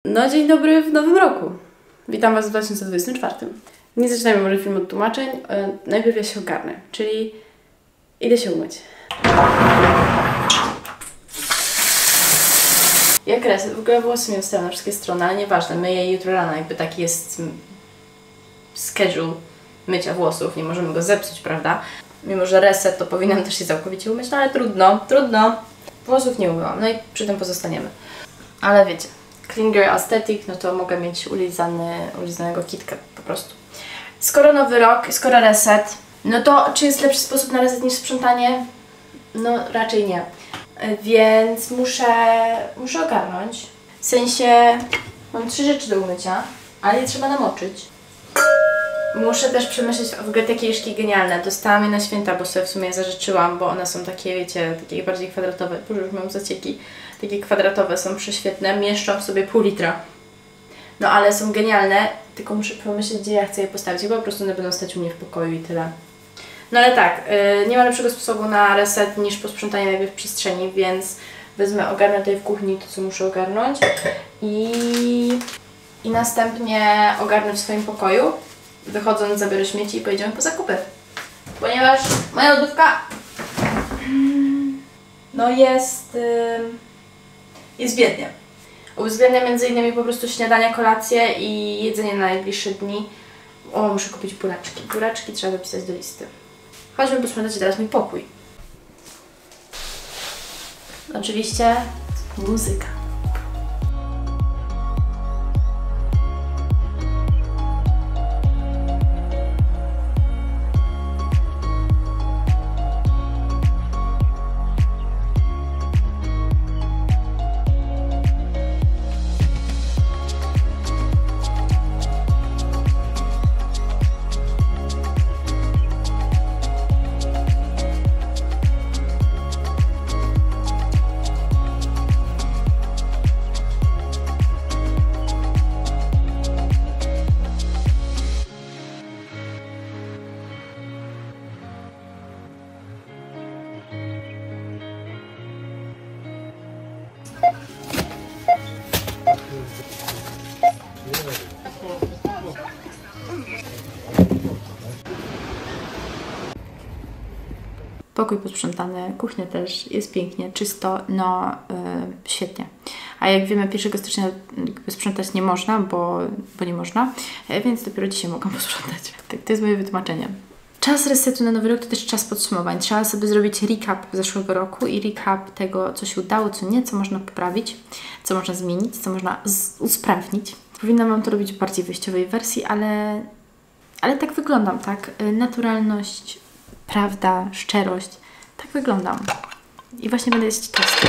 No dzień dobry w nowym roku. Witam Was w 2024. Nie zaczynajmy może film od tłumaczeń. Najpierw ja się ogarnę, czyli idę się umyć. Jak reset, w ogóle włosy mi ustawiam na wszystkie strony, ale nieważne, myję je jutro rano, jakby taki jest schedule mycia włosów, nie możemy go zepsuć, prawda? Mimo że reset, to powinnam też się całkowicie umyć, no ale trudno. Włosów nie umyłam, no i przy tym pozostaniemy. Ale wiecie, clean girl aesthetic, no to mogę mieć ulizanego KitKat po prostu. Skoro nowy rok, skoro reset, no to czy jest lepszy sposób na reset niż sprzątanie? No raczej nie. Więc muszę ogarnąć. W sensie mam 3 rzeczy do umycia, ale je trzeba namoczyć. Muszę też przemyśleć w ogóle te kieliszki genialne. Dostałam je na święta, bo sobie w sumie zażyczyłam, bo one są takie, wiecie, takie bardziej kwadratowe. Boże, już mam zacieki. Takie kwadratowe są prześwietne, mieszczą w sobie pół litra. No ale są genialne, tylko muszę pomyśleć, gdzie ja chcę je postawić. Chyba po prostu one będą stać u mnie w pokoju i tyle. No ale tak, nie ma lepszego sposobu na reset niż posprzątanie najpierw przestrzeni, więc ogarnę tutaj w kuchni to, co muszę ogarnąć i następnie ogarnę w swoim pokoju. Wychodząc, zabiorę śmieci i pojedziemy po zakupy. Ponieważ moja lodówka no jest biednie. Uwzględnia m.in. po prostu śniadania, kolację i jedzenie na najbliższe dni. O, muszę kupić buraczki. Buraczki trzeba zapisać do listy. Chodźmy posprzątać teraz mój pokój. Oczywiście muzyka. Pokój posprzątany, kuchnia też, jest pięknie, czysto, no świetnie. A jak wiemy, 1 stycznia sprzątać nie można, bo nie można, więc dopiero dzisiaj mogłam posprzątać. Tak, to jest moje wytłumaczenie. Czas resetu na nowy rok to też czas podsumowań. Trzeba sobie zrobić recap zeszłego roku i recap tego, co się udało, co nie, co można poprawić, co można zmienić, co można usprawnić. Powinnam Wam to robić w bardziej wyjściowej wersji, ale tak wyglądam, tak? Naturalność, prawda, szczerość. Tak wyglądam. I właśnie będę jeść tosty.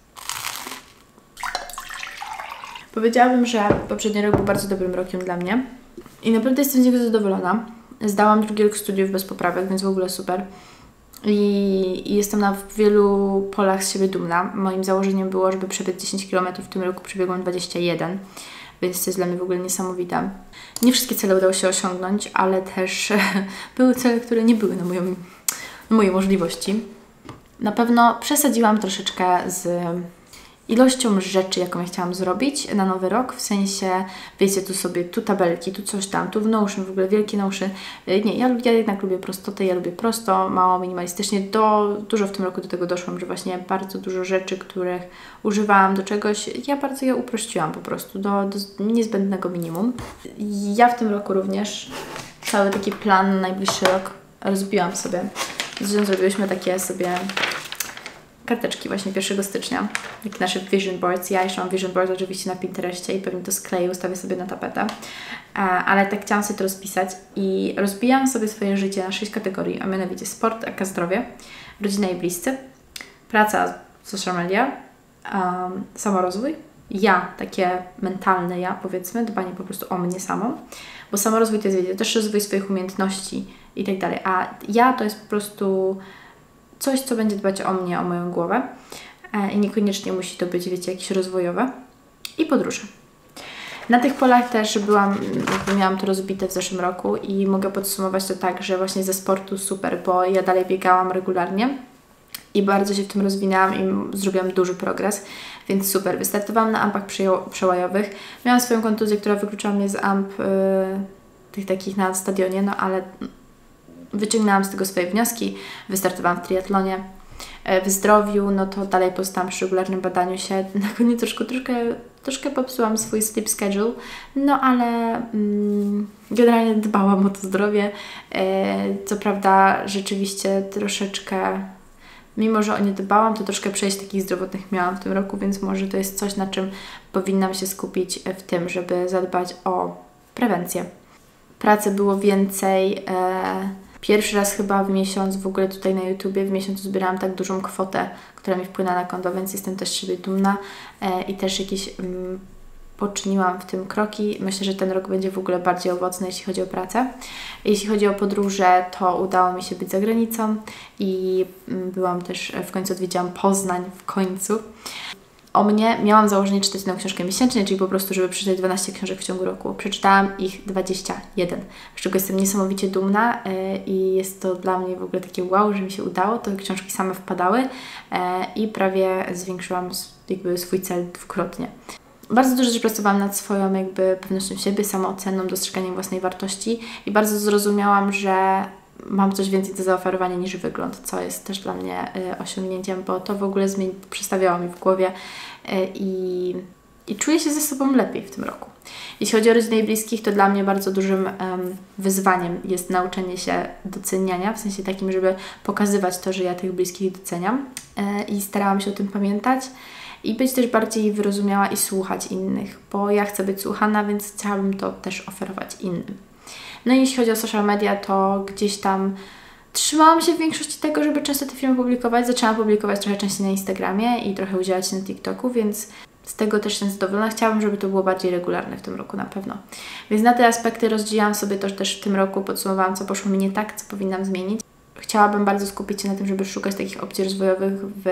Powiedziałabym, że poprzedni rok był bardzo dobrym rokiem dla mnie. I naprawdę jestem z niego zadowolona. Zdałam 2. rok studiów bez poprawek, więc w ogóle super. I jestem na wielu polach z siebie dumna. Moim założeniem było, żeby przebiec 10 km, w tym roku przebiegłam 21. Więc to jest dla mnie w ogóle niesamowite. Nie wszystkie cele udało się osiągnąć, ale też były cele, które nie były na moje możliwości. Na pewno przesadziłam troszeczkę z ilością rzeczy, jaką ja chciałam zrobić na nowy rok, w sensie, wiecie, tu tabelki, tu coś tam, tu w Notion, w ogóle wielkie Notion. Nie, ja jednak lubię prostotę, ja lubię prosto, mało, minimalistycznie. Dużo w tym roku do tego doszłam, że właśnie bardzo dużo rzeczy, których używałam do czegoś, ja bardzo je uprościłam po prostu do niezbędnego minimum. Ja w tym roku również cały taki plan na najbliższy rok rozbiłam sobie. Zresztą zrobiłyśmy takie sobie karteczki właśnie 1 stycznia, jak nasze vision boards. Ja jeszcze mam vision boards oczywiście na Pinterestie i pewnie to skleję, ustawię sobie na tapetę. Ale tak chciałam sobie to rozpisać i rozbijam sobie swoje życie na 6 kategorii, a mianowicie sport, aka zdrowie, rodzina i bliscy, praca, social media, samorozwój, ja, takie mentalne ja, powiedzmy, dbanie po prostu o mnie samą, bo samorozwój to jest, wiecie, też rozwój swoich umiejętności i tak dalej, a ja to jest po prostu coś, co będzie dbać o mnie, o moją głowę i niekoniecznie musi to być, wiecie, jakieś rozwojowe i podróże. Na tych polach też miałam to rozbite w zeszłym roku i mogę podsumować to tak, że właśnie ze sportu super, bo ja dalej biegałam regularnie i bardzo się w tym rozwinęłam i zrobiłam duży progres, więc super. Wystartowałam na ampach przełajowych. Miałam swoją kontuzję, która wykluczyła mnie z amp tych takich na stadionie, no ale wyciągnęłam z tego swoje wnioski. Wystartowałam w triatlonie. W zdrowiu, no to dalej pozostałam przy regularnym badaniu się. Na koniec troszkę popsułam swój sleep schedule, no ale generalnie dbałam o to zdrowie. Co prawda rzeczywiście troszeczkę, mimo że o nie dbałam, to troszkę przejść takich zdrowotnych miałam w tym roku, więc może to jest coś, na czym powinnam się skupić w tym, żeby zadbać o prewencję. Pracy było więcej. Pierwszy raz chyba w miesiąc, w ogóle tutaj na YouTubie, w miesiącu zbierałam tak dużą kwotę, która mi wpłyna na konto, więc jestem też z siebie dumna i też jakieś poczyniłam w tym kroki. Myślę, że ten rok będzie w ogóle bardziej owocny, jeśli chodzi o pracę. Jeśli chodzi o podróże, to udało mi się być za granicą i byłam też, w końcu odwiedziłam Poznań, w końcu. O mnie miałam założenie czytać jedną książkę miesięcznie, czyli po prostu, żeby przeczytać 12 książek w ciągu roku. Przeczytałam ich 21, z czego jestem niesamowicie dumna i jest to dla mnie w ogóle takie wow, że mi się udało. To książki same wpadały i prawie zwiększyłam jakby swój cel dwukrotnie. Bardzo dużo też pracowałam nad swoją jakby pewnością siebie, samooceną, dostrzeganiem własnej wartości i bardzo zrozumiałam, że mam coś więcej do zaoferowania niż wygląd, co jest też dla mnie osiągnięciem, bo to w ogóle przestawiało mi w głowie i czuję się ze sobą lepiej w tym roku. Jeśli chodzi o rodzinę i bliskich, to dla mnie bardzo dużym wyzwaniem jest nauczenie się doceniania, w sensie takim, żeby pokazywać to, że ja tych bliskich doceniam i starałam się o tym pamiętać i być też bardziej wyrozumiała i słuchać innych, bo ja chcę być słuchana, więc chciałabym to też oferować innym. No i jeśli chodzi o social media, to gdzieś tam trzymałam się w większości tego, żeby często te filmy publikować. Zaczęłam publikować trochę częściej na Instagramie i trochę udzielać się na TikToku, więc z tego też jestem zadowolona. Chciałabym, żeby to było bardziej regularne w tym roku na pewno. Więc na te aspekty rozdzieliłam sobie to też w tym roku, podsumowałam, co poszło mi nie tak, co powinnam zmienić. Chciałabym bardzo skupić się na tym, żeby szukać takich opcji rozwojowych,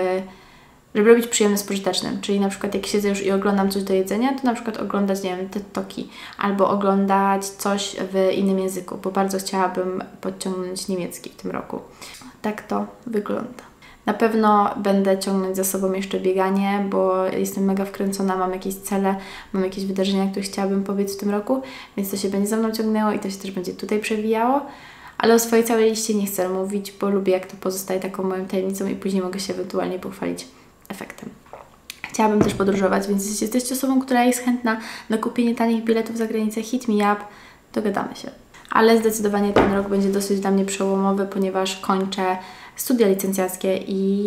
żeby robić przyjemne z pożytecznym. Czyli na przykład jak siedzę już i oglądam coś do jedzenia, to na przykład oglądać, nie wiem, TikToki albo oglądać coś w innym języku, bo bardzo chciałabym podciągnąć niemiecki w tym roku. Tak to wygląda. Na pewno będę ciągnąć za sobą jeszcze bieganie, bo jestem mega wkręcona, mam jakieś cele, mam jakieś wydarzenia, które chciałabym pobiec w tym roku, więc to się będzie za mną ciągnęło i to się też będzie tutaj przewijało. Ale o swojej całej liście nie chcę mówić, bo lubię, jak to pozostaje taką moją tajemnicą i później mogę się ewentualnie pochwalić efektem. Chciałabym też podróżować, więc jeśli jesteście osobą, która jest chętna na kupienie tanich biletów za granicę, hit me up, dogadamy się. Ale zdecydowanie ten rok będzie dosyć dla mnie przełomowy, ponieważ kończę studia licencjackie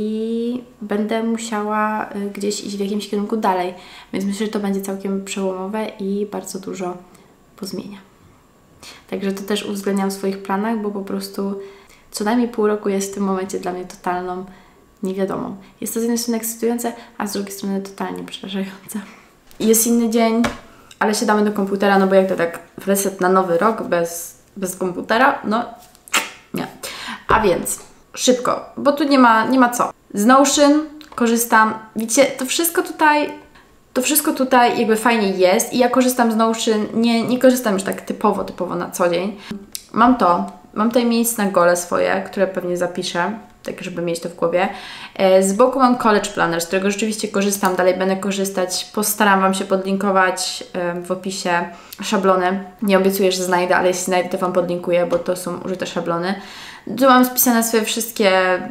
i będę musiała gdzieś iść w jakimś kierunku dalej, więc myślę, że to będzie całkiem przełomowe i bardzo dużo pozmienia. Także to też uwzględniam w swoich planach, bo po prostu co najmniej pół roku jest w tym momencie dla mnie totalną niewiadomą. Jest to z jednej strony ekscytujące, a z drugiej strony totalnie przerażające. Jest inny dzień, ale siadamy do komputera, no bo jak to tak reset na nowy rok bez komputera? No nie. A więc szybko, bo tu nie ma co. Z Notion korzystam, widzicie, to wszystko tutaj jakby fajnie jest i ja korzystam z Notion, nie korzystam już tak typowo na co dzień. Mam tutaj miejsce na gole swoje, które pewnie zapiszę, tak żeby mieć to w głowie. Z boku mam College Planner, z którego rzeczywiście korzystam, dalej będę korzystać. Postaram Wam się podlinkować w opisie szablony. Nie obiecuję, że znajdę, ale jeśli znajdę, to Wam podlinkuję, bo to są użyte szablony. Tu mam spisane swoje wszystkie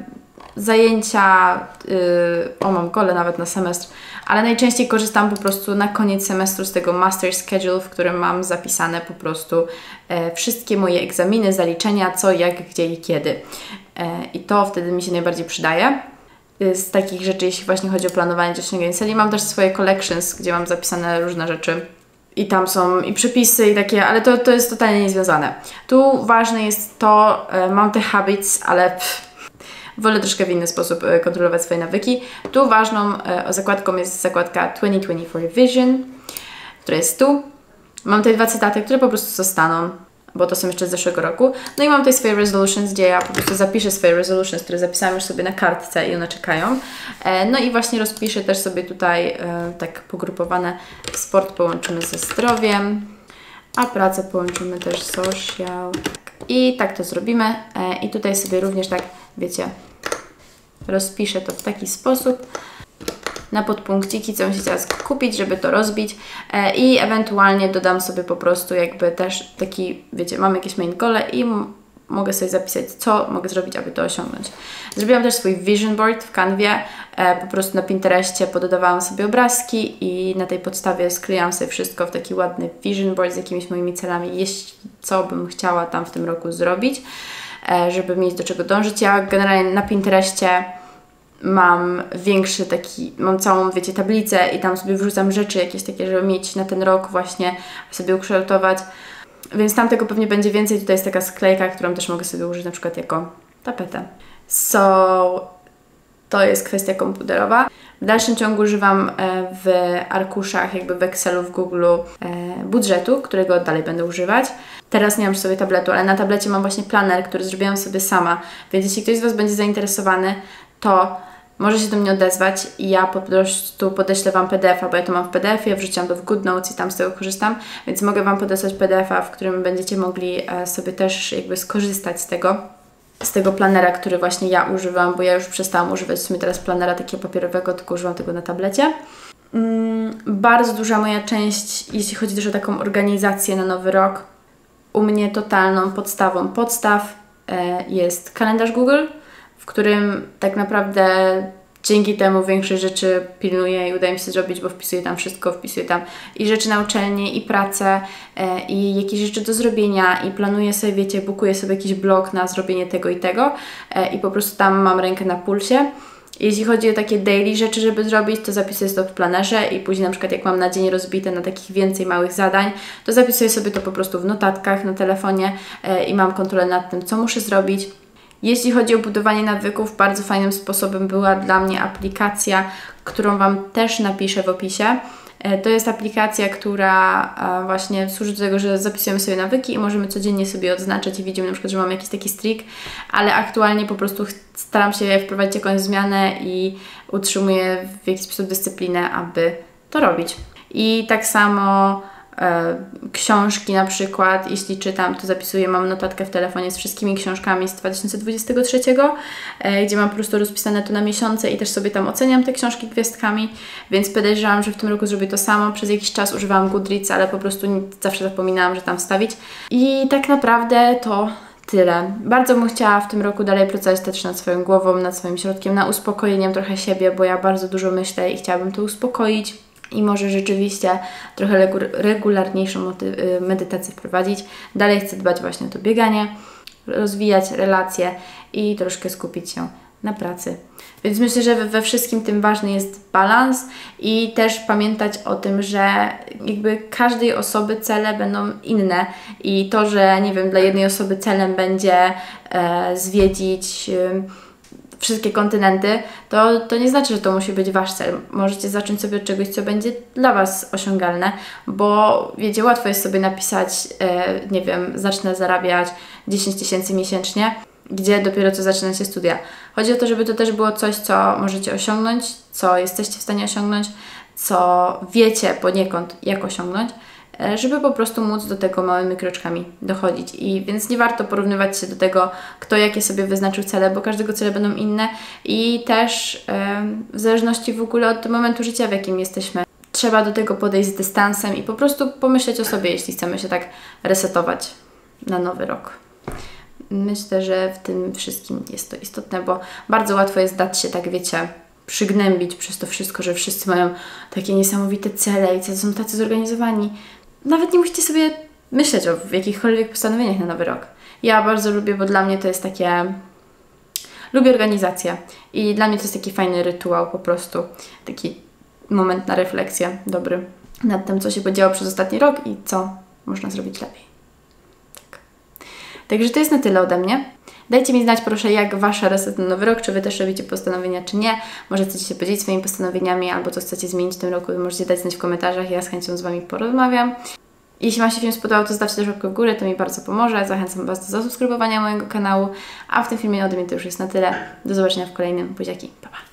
zajęcia, mam gole nawet na semestr, ale najczęściej korzystam po prostu na koniec semestru z tego Master Schedule, w którym mam zapisane po prostu wszystkie moje egzaminy, zaliczenia, co, jak, gdzie i kiedy. I to wtedy mi się najbardziej przydaje. Z takich rzeczy, jeśli właśnie chodzi o planowanie osiągnięć celi, mam też swoje collections, gdzie mam zapisane różne rzeczy. I tam są i przepisy i takie, ale to jest totalnie niezwiązane. Tu ważne jest to, mam te habits, ale wolę troszkę w inny sposób kontrolować swoje nawyki. Tu ważną zakładką jest zakładka 2024 Vision, która jest tu. Mam tutaj 2 cytaty, które po prostu zostaną, bo to są jeszcze z zeszłego roku. No i mam tutaj swoje resolutions, gdzie ja po prostu zapiszę swoje resolutions, które zapisałam już sobie na kartce i one czekają. No i właśnie rozpiszę też sobie tutaj tak pogrupowane. Sport połączymy ze zdrowiem, a pracę połączymy też z social. I tak to zrobimy. I tutaj sobie również tak, wiecie, rozpiszę to w taki sposób na podpunkciki, co bym się chciała kupić, żeby to rozbić i ewentualnie dodam sobie po prostu jakby też taki, wiecie, mam jakieś main goale i mogę sobie zapisać, co mogę zrobić, aby to osiągnąć. Zrobiłam też swój vision board w Canwie, po prostu na Pinterestie pododawałam sobie obrazki i na tej podstawie sklejałam sobie wszystko w taki ładny vision board z jakimiś moimi celami, co bym chciała tam w tym roku zrobić, żeby mieć do czego dążyć. Ja generalnie na Pinterestie mam większy taki, mam całą, wiecie, tablicę i tam sobie wrzucam rzeczy jakieś takie, żeby mieć na ten rok właśnie, sobie ukształtować. Więc tam tego pewnie będzie więcej. Tutaj jest taka sklejka, którą też mogę sobie użyć na przykład jako tapetę. To jest kwestia komputerowa. W dalszym ciągu używam w arkuszach, jakby w Excelu, w Google'u budżetu, którego dalej będę używać. Teraz nie mam przy sobie tabletu, ale na tablecie mam właśnie planer, który zrobiłam sobie sama. Więc jeśli ktoś z Was będzie zainteresowany, to może się do mnie odezwać i ja po prostu podeślę Wam PDF-a, bo ja to mam w PDF-ie, wrzuciłam to w GoodNotes i tam z tego korzystam, więc mogę Wam podesłać PDF-a, w którym będziecie mogli sobie też jakby skorzystać z tego planera, który właśnie ja używam, bo ja już przestałam używać w sumie teraz planera takiego papierowego, tylko używam tego na tablecie. Bardzo duża moja część, jeśli chodzi też o taką organizację na nowy rok, u mnie totalną podstawą podstaw jest kalendarz Google, w którym tak naprawdę dzięki temu większość rzeczy pilnuję i udaje mi się zrobić, bo wpisuję tam wszystko, wpisuję tam i rzeczy na uczelnię, i pracę, i jakieś rzeczy do zrobienia, i planuję sobie, wiecie, bukuję sobie jakiś blok na zrobienie tego i tego i po prostu tam mam rękę na pulsie. Jeśli chodzi o takie daily rzeczy, żeby zrobić, to zapisuję to w planerze i później na przykład jak mam na dzień rozbite na takich więcej małych zadań, to zapisuję sobie to po prostu w notatkach na telefonie i mam kontrolę nad tym, co muszę zrobić. Jeśli chodzi o budowanie nawyków, bardzo fajnym sposobem była dla mnie aplikacja, którą Wam też napiszę w opisie. To jest aplikacja, która właśnie służy do tego, że zapisujemy sobie nawyki i możemy codziennie sobie odznaczać i widzimy na przykład, że mamy jakiś taki streak, ale aktualnie po prostu staram się wprowadzić jakąś zmianę i utrzymuję w jakiś sposób dyscyplinę, aby to robić. I tak samo książki na przykład, jeśli czytam, to zapisuję, mam notatkę w telefonie z wszystkimi książkami z 2023, gdzie mam po prostu rozpisane to na miesiące i też sobie tam oceniam te książki gwiazdkami, więc podejrzewam, że w tym roku zrobię to samo. Przez jakiś czas używałam Goodreads, ale po prostu zawsze zapominałam, że tam wstawić. I tak naprawdę to tyle. Bardzo bym chciała w tym roku dalej pracować też nad swoją głową, nad swoim środkiem, nad uspokojeniem trochę siebie, bo ja bardzo dużo myślę i chciałabym to uspokoić. I może rzeczywiście trochę regularniejszą medytację wprowadzić. Dalej chcę dbać właśnie o to bieganie, rozwijać relacje i troszkę skupić się na pracy. Więc myślę, że we wszystkim tym ważny jest balans i też pamiętać o tym, że jakby każdej osoby cele będą inne i to, że nie wiem, dla jednej osoby celem będzie zwiedzić wszystkie kontynenty, to nie znaczy, że to musi być Wasz cel. Możecie zacząć sobie od czegoś, co będzie dla Was osiągalne, bo wiecie, łatwo jest sobie napisać, nie wiem, zacznę zarabiać 10 000 miesięcznie, gdzie dopiero co zaczynacie studia. Chodzi o to, żeby to też było coś, co możecie osiągnąć, co jesteście w stanie osiągnąć, co wiecie poniekąd, jak osiągnąć, żeby po prostu móc do tego małymi kroczkami dochodzić. I więc nie warto porównywać się do tego, kto jakie sobie wyznaczył cele, bo każdego cele będą inne i też w zależności w ogóle od momentu życia, w jakim jesteśmy, trzeba do tego podejść z dystansem i po prostu pomyśleć o sobie, jeśli chcemy się tak resetować na nowy rok. Myślę, że w tym wszystkim jest to istotne, bo bardzo łatwo jest dać się, tak wiecie, przygnębić przez to wszystko, że wszyscy mają takie niesamowite cele i są tacy zorganizowani. Nawet nie musicie sobie myśleć o jakichkolwiek postanowieniach na nowy rok. Ja bardzo lubię, bo dla mnie to jest takie... Lubię organizację i dla mnie to jest taki fajny rytuał po prostu. Taki moment na refleksję dobry nad tym, co się podziało przez ostatni rok i co można zrobić lepiej. Tak. Także to jest na tyle ode mnie. Dajcie mi znać proszę, jak Wasza reset na nowy rok, czy Wy też robicie postanowienia, czy nie. Może chcecie się podzielić swoimi postanowieniami, albo co chcecie zmienić w tym roku, możecie dać znać w komentarzach, ja z chęcią z Wami porozmawiam. Jeśli Wam się film spodobał, to zostawcie też łapkę w górę, to mi bardzo pomoże. Zachęcam Was do zasubskrybowania mojego kanału, a w tym filmie ode mnie to już jest na tyle. Do zobaczenia w kolejnym. Buziaki, pa pa!